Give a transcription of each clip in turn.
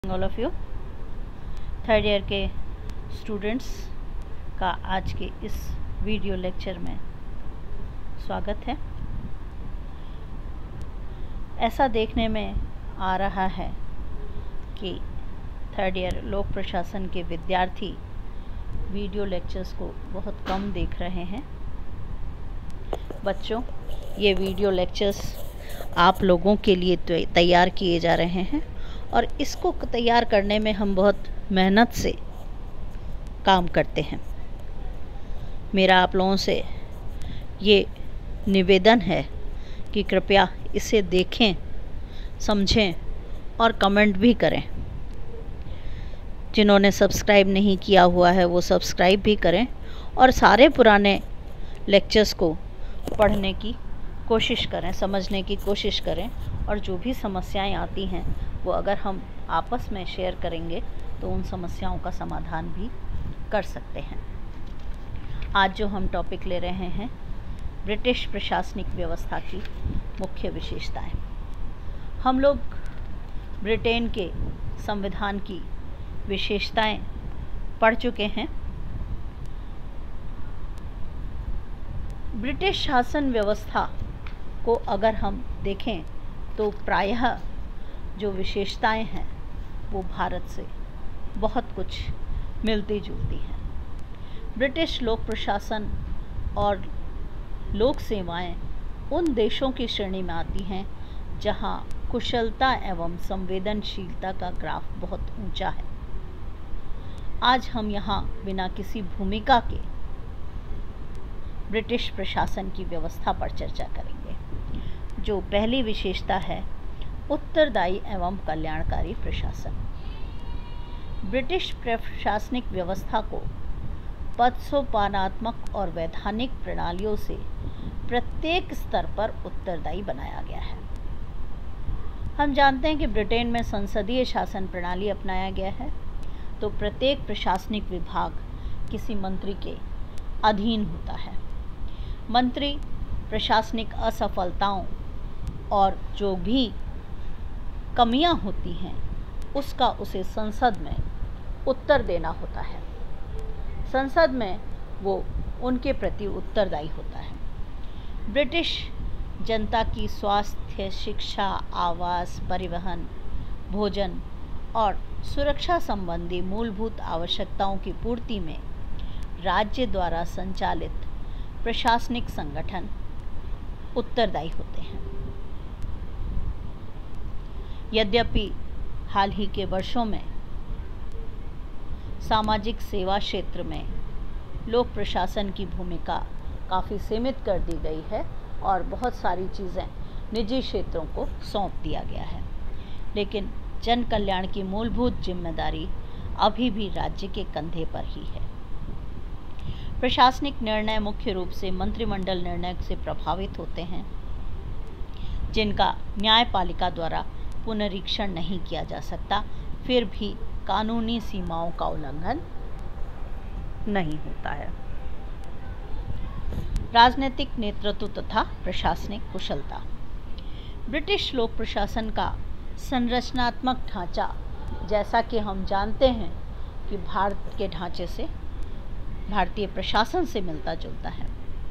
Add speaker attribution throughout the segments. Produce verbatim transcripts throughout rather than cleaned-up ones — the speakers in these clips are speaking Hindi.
Speaker 1: All of you third year के स्टूडेंट्स का आज के इस वीडियो लेक्चर में स्वागत है। ऐसा देखने में आ रहा है कि थर्ड ईयर लोक प्रशासन के विद्यार्थी वीडियो लेक्चर्स को बहुत कम देख रहे हैं। बच्चों, ये वीडियो लेक्चर्स आप लोगों के लिए तैयार किए जा रहे हैं और इसको तैयार करने में हम बहुत मेहनत से काम करते हैं। मेरा आप लोगों से ये निवेदन है कि कृपया इसे देखें, समझें और कमेंट भी करें। जिन्होंने सब्सक्राइब नहीं किया हुआ है वो सब्सक्राइब भी करें और सारे पुराने लेक्चर्स को पढ़ने की कोशिश करें, समझने की कोशिश करें और जो भी समस्याएं आती हैं वो अगर हम आपस में शेयर करेंगे तो उन समस्याओं का समाधान भी कर सकते हैं। आज जो हम टॉपिक ले रहे हैं, ब्रिटिश प्रशासनिक व्यवस्था की मुख्य विशेषताएं। हम लोग ब्रिटेन के संविधान की विशेषताएं पढ़ चुके हैं। ब्रिटिश शासन व्यवस्था को अगर हम देखें तो प्रायः जो विशेषताएं हैं वो भारत से बहुत कुछ मिलती जुलती हैं। ब्रिटिश लोक प्रशासन और लोक सेवाएं उन देशों की श्रेणी में आती हैं जहां कुशलता एवं संवेदनशीलता का ग्राफ बहुत ऊंचा है। आज हम यहां बिना किसी भूमिका के ब्रिटिश प्रशासन की व्यवस्था पर चर्चा करेंगे। जो पहली विशेषता है, उत्तरदायी एवं कल्याणकारी प्रशासन। ब्रिटिश प्रशासनिक व्यवस्था को पदसोपानात्मक और वैधानिक प्रणालियों से प्रत्येक स्तर पर उत्तरदायी बनाया गया है। हम जानते हैं कि ब्रिटेन में संसदीय शासन प्रणाली अपनाया गया है, तो प्रत्येक प्रशासनिक विभाग किसी मंत्री के अधीन होता है। मंत्री प्रशासनिक असफलताओं और जो भी कमियां होती हैं उसका उसे संसद में उत्तर देना होता है। संसद में वो उनके प्रति उत्तरदायी होता है। ब्रिटिश जनता की स्वास्थ्य, शिक्षा, आवास, परिवहन, भोजन और सुरक्षा संबंधी मूलभूत आवश्यकताओं की पूर्ति में राज्य द्वारा संचालित प्रशासनिक संगठन उत्तरदायी होते हैं। यद्यपि हाल ही के वर्षों में सामाजिक सेवा क्षेत्र में लोक प्रशासन की भूमिका काफ़ी सीमित कर दी गई है और बहुत सारी चीज़ें निजी क्षेत्रों को सौंप दिया गया है, लेकिन जन कल्याण की मूलभूत जिम्मेदारी अभी भी राज्य के कंधे पर ही है। प्रशासनिक निर्णय मुख्य रूप से मंत्रिमंडल निर्णय से प्रभावित होते हैं, जिनका न्यायपालिका द्वारा पुनरीक्षण नहीं किया जा सकता, फिर भी कानूनी सीमाओं का उल्लंघन नहीं होता है। राजनीतिक नेतृत्व तथा प्रशासनिक कुशलता। ब्रिटिश लोक प्रशासन का संरचनात्मक ढांचा, जैसा कि हम जानते हैं कि भारत के ढांचे से, भारतीय प्रशासन से मिलता जुलता है।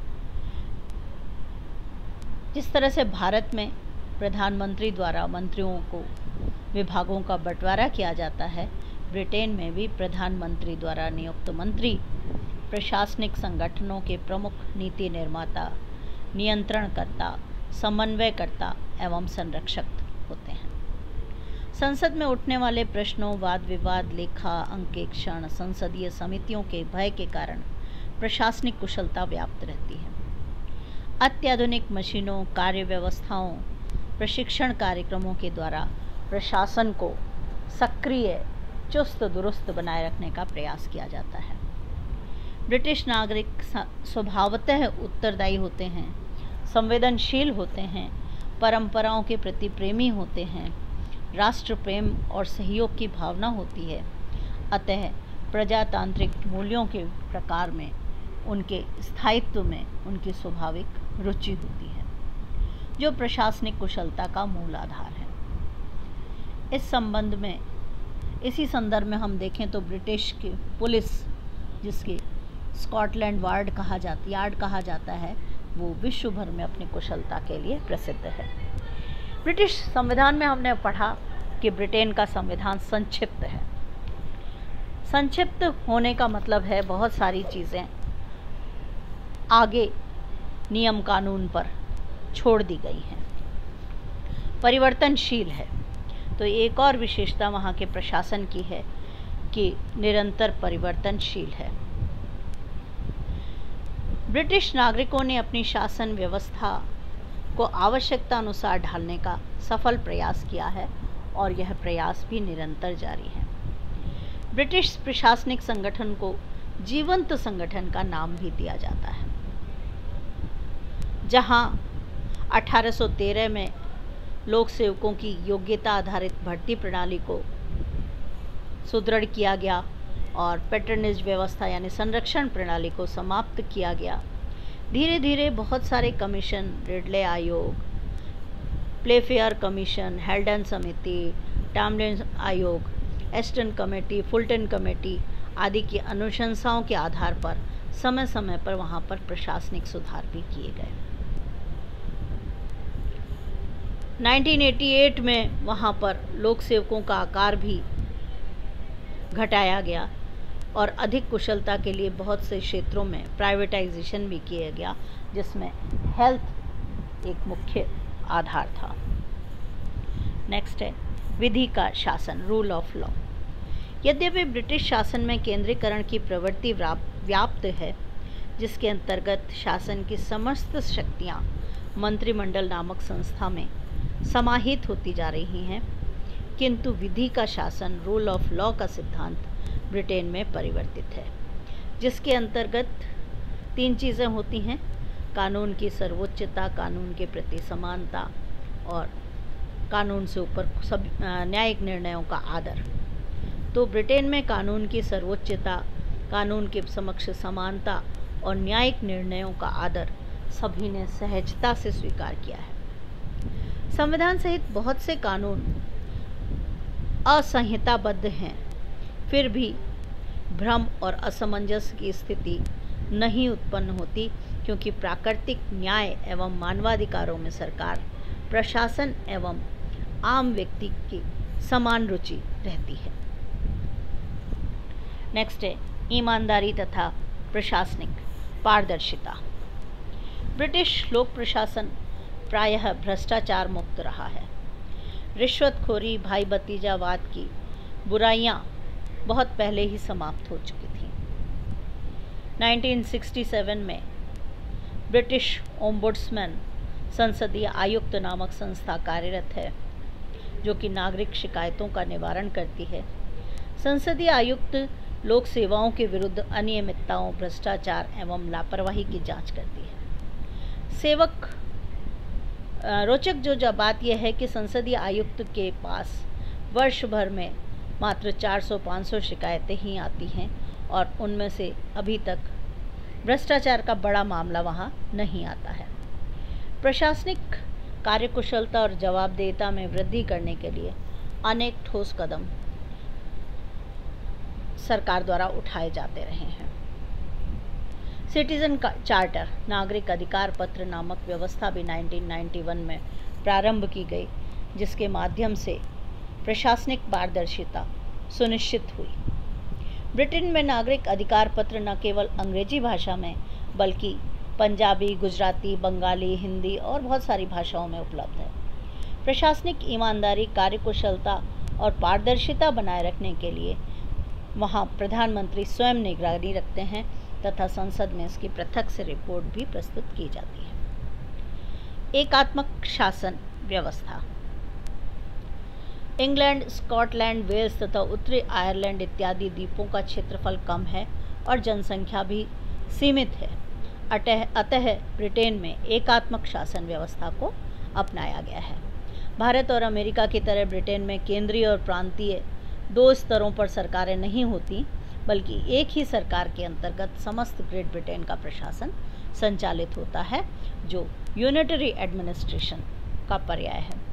Speaker 1: जिस तरह से भारत में प्रधानमंत्री द्वारा मंत्रियों को विभागों का बंटवारा किया जाता है, ब्रिटेन में भी प्रधानमंत्री द्वारा नियुक्त मंत्री प्रशासनिक संगठनों के प्रमुख नीति निर्माता, नियंत्रणकर्ता, समन्वयकर्ता एवं संरक्षक होते हैं। संसद में उठने वाले प्रश्नों, वाद विवाद, लेखा अंकेक्षण, संसदीय समितियों के भय के कारण प्रशासनिक कुशलता व्याप्त रहती है। अत्याधुनिक मशीनों, कार्य व्यवस्थाओं, प्रशिक्षण कार्यक्रमों के द्वारा प्रशासन को सक्रिय, चुस्त दुरुस्त बनाए रखने का प्रयास किया जाता है। ब्रिटिश नागरिक स्वभावतः उत्तरदायी होते हैं, संवेदनशील होते हैं, परंपराओं के प्रति प्रेमी होते हैं, राष्ट्र प्रेम और सहयोग की भावना होती है। अतः प्रजातांत्रिक मूल्यों के प्रकार में, उनके स्थायित्व में उनकी स्वाभाविक रुचि होती है, जो प्रशासनिक कुशलता का मूल आधार है। इस संबंध में इसी संदर्भ में हम देखें तो ब्रिटिश की पुलिस, जिसकी स्कॉटलैंड वार्ड कहा जाता यार्ड कहा जाता है, वो विश्व भर में अपनी कुशलता के लिए प्रसिद्ध है। ब्रिटिश संविधान में हमने पढ़ा कि ब्रिटेन का संविधान संक्षिप्त है। संक्षिप्त होने का मतलब है बहुत सारी चीज़ें आगे नियम कानून पर छोड़ दी गई हैं, परिवर्तनशील है। तो एक और विशेषता वहाँ के प्रशासन की है कि निरंतर परिवर्तनशील है। ब्रिटिश नागरिकों ने अपनी शासन व्यवस्था को आवश्यकता अनुसार ढालने का सफल प्रयास किया है और यह प्रयास भी निरंतर जारी है। ब्रिटिश प्रशासनिक संगठन को जीवंत संगठन का नाम भी दिया जाता है। जहां अठारह सौ तेरह में लोक सेवकों की योग्यता आधारित भर्ती प्रणाली को सुदृढ़ किया गया और पैटर्नेज व्यवस्था यानी संरक्षण प्रणाली को समाप्त किया गया, धीरे धीरे बहुत सारे कमीशन, रिडले आयोग, प्लेफेयर कमीशन, हेल्डन समिति, टामलिन आयोग, एस्टन कमेटी, फुलटन कमेटी आदि की अनुशंसाओं के आधार पर समय समय पर वहाँ पर प्रशासनिक सुधार भी किए गए। उन्नीस सौ अट्ठासी में वहाँ पर लोक सेवकों का आकार भी घटाया गया और अधिक कुशलता के लिए बहुत से क्षेत्रों में प्राइवेटाइजेशन भी किया गया, जिसमें हेल्थ एक मुख्य आधार था। नेक्स्ट है विधि का शासन, रूल ऑफ लॉ। यद्यपि ब्रिटिश शासन में केंद्रीकरण की प्रवृत्ति व्याप्त है, जिसके अंतर्गत शासन की समस्त शक्तियाँ मंत्रिमंडल नामक संस्था में समाहित होती जा रही हैं, किंतु विधि का शासन, रूल ऑफ लॉ का सिद्धांत ब्रिटेन में परिवर्तित है, जिसके अंतर्गत तीन चीज़ें होती हैं: कानून की सर्वोच्चता, कानून के प्रति समानता और कानून से ऊपर सब न्यायिक निर्णयों का आदर। तो ब्रिटेन में कानून की सर्वोच्चता, कानून के समक्ष समानता और न्यायिक निर्णयों का आदर सभी ने सहजता से स्वीकार किया है। संविधान सहित बहुत से कानून असंहिताबद्ध हैं, फिर भी भ्रम और असमंजस की स्थिति नहीं उत्पन्न होती, क्योंकि प्राकृतिक न्याय एवं मानवाधिकारों में सरकार, प्रशासन एवं आम व्यक्ति की समान रुचि रहती है। नेक्स्ट है ईमानदारी तथा प्रशासनिक पारदर्शिता। ब्रिटिश लोक प्रशासन प्रायः भ्रष्टाचार मुक्त रहा है। रिश्वतखोरी, भाई भतीजावाद की बुराइयां बहुत पहले ही समाप्त हो चुकी थीं। उन्नीस सौ सरसठ में ब्रिटिश ओम्बुड्समैन संसदीय आयुक्त नामक संस्था कार्यरत है, जो कि नागरिक शिकायतों का निवारण करती है। संसदीय आयुक्त लोक सेवाओं के विरुद्ध अनियमितताओं, भ्रष्टाचार एवं लापरवाही की जांच करती है। सेवक रोचक जो जब बात यह है कि संसदीय आयुक्त के पास वर्ष भर में मात्र चार सौ पाँच सौ शिकायतें ही आती हैं और उनमें से अभी तक भ्रष्टाचार का बड़ा मामला वहाँ नहीं आता है। प्रशासनिक कार्यकुशलता और जवाबदेहिता में वृद्धि करने के लिए अनेक ठोस कदम सरकार द्वारा उठाए जाते रहे हैं। सिटीजन चार्टर, नागरिक अधिकार पत्र नामक व्यवस्था भी उन्नीस सौ इक्यानवे में प्रारंभ की गई, जिसके माध्यम से प्रशासनिक पारदर्शिता सुनिश्चित हुई। ब्रिटेन में नागरिक अधिकार पत्र न केवल अंग्रेजी भाषा में बल्कि पंजाबी, गुजराती, बंगाली, हिंदी और बहुत सारी भाषाओं में उपलब्ध है। प्रशासनिक ईमानदारी, कार्यकुशलता और पारदर्शिता बनाए रखने के लिए वहाँ प्रधानमंत्री स्वयं निगरानी रखते हैं तथा संसद में इसकी पृथक से रिपोर्ट भी प्रस्तुत की जाती है। एकात्मक शासन व्यवस्था। इंग्लैंड, स्कॉटलैंड, वेल्स तथा उत्तरी आयरलैंड इत्यादि द्वीपों का क्षेत्रफल कम है और जनसंख्या भी सीमित है। अतः अतः ब्रिटेन में एकात्मक शासन व्यवस्था को अपनाया गया है। भारत और अमेरिका की तरह ब्रिटेन में केंद्रीय और प्रांतीय दो स्तरों पर सरकारें नहीं होती, बल्कि एक ही सरकार के अंतर्गत समस्त ग्रेट ब्रिटेन का प्रशासन संचालित होता है, जो यूनिटरी एडमिनिस्ट्रेशन का पर्याय है।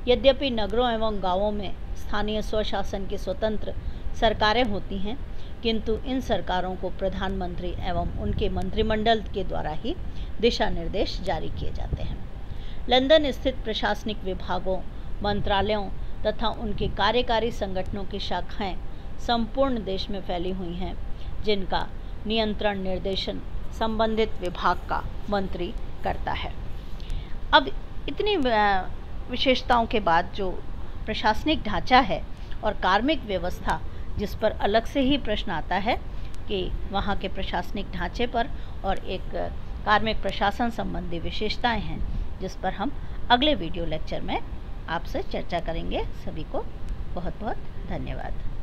Speaker 1: यद्यपि नगरों एवं गांवों में स्थानीय स्वशासन की स्वतंत्र सरकारें होती हैं, किंतु इन सरकारों को प्रधानमंत्री एवं उनके मंत्रिमंडल के द्वारा ही दिशा निर्देश जारी किए जाते हैं। लंदन स्थित प्रशासनिक विभागों, मंत्रालयों तथा उनके कार्यकारी संगठनों की शाखाएं संपूर्ण देश में फैली हुई हैं, जिनका नियंत्रण निर्देशन संबंधित विभाग का मंत्री करता है। अब इतनी विशेषताओं के बाद जो प्रशासनिक ढांचा है और कार्मिक व्यवस्था, जिस पर अलग से ही प्रश्न आता है कि वहाँ के प्रशासनिक ढांचे पर और एक कार्मिक प्रशासन संबंधी विशेषताएं हैं, जिस पर हम अगले वीडियो लेक्चर में आपसे चर्चा करेंगे। सभी को बहुत बहुत धन्यवाद।